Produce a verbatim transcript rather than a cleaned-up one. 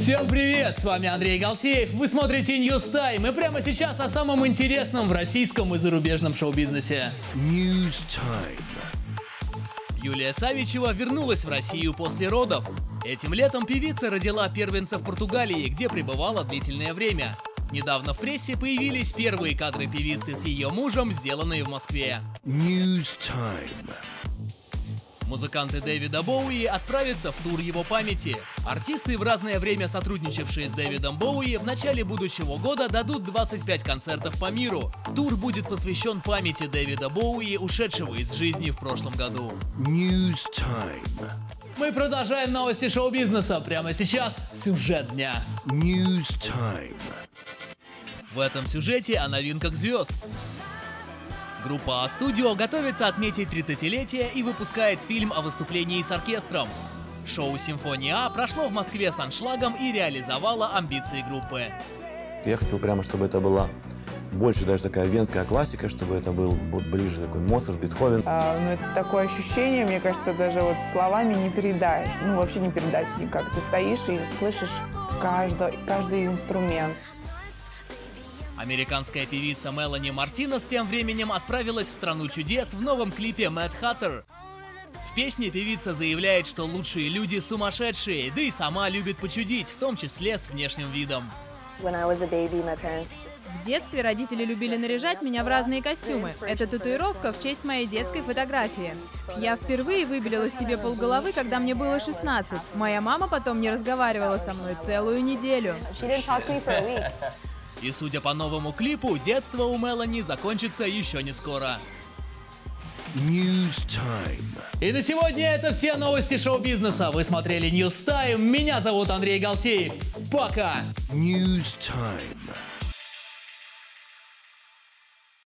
Всем привет! С вами Андрей Галтеев. Вы смотрите News Time. И прямо сейчас о самом интересном в российском и зарубежном шоу-бизнесе. News Time. Юлия Савичева вернулась в Россию после родов. Этим летом певица родила первенца в Португалии, где пребывала длительное время. Недавно в прессе появились первые кадры певицы с ее мужем, сделанные в Москве. News Time. Музыканты Дэвида Боуи отправятся в тур его памяти. Артисты, в разное время сотрудничавшие с Дэвидом Боуи, в начале будущего года дадут двадцать пять концертов по миру. Тур будет посвящен памяти Дэвида Боуи, ушедшего из жизни в прошлом году. News Time. Мы продолжаем новости шоу-бизнеса. Прямо сейчас сюжет дня. News Time. В этом сюжете о новинках звезд. Группа А-Студио готовится отметить тридцатилетие и выпускает фильм о выступлении с оркестром. Шоу «Симфония А» прошло в Москве с аншлагом и реализовало амбиции группы. Я хотел прямо, чтобы это была больше даже такая венская классика, чтобы это был ближе такой Моцарт, Бетховен. А, ну, это такое ощущение, мне кажется, даже вот словами не передать. Ну, вообще не передать никак. Ты стоишь и слышишь каждый, каждый инструмент. Американская певица Мелани Мартинес тем временем отправилась в страну чудес в новом клипе Mad Hatter. В песне певица заявляет, что лучшие люди сумасшедшие, да и сама любит почудить, в том числе с внешним видом. В детстве родители любили наряжать меня в разные костюмы. Это татуировка в честь моей детской фотографии. Я впервые выбелила себе полголовы, когда мне было шестнадцать. Моя мама потом не разговаривала со мной целую неделю. И судя по новому клипу, детство у Мелани закончится еще не скоро. News Time. И на сегодня это все новости шоу-бизнеса. Вы смотрели News Time. Меня зовут Андрей Галтеев. Пока! News Time.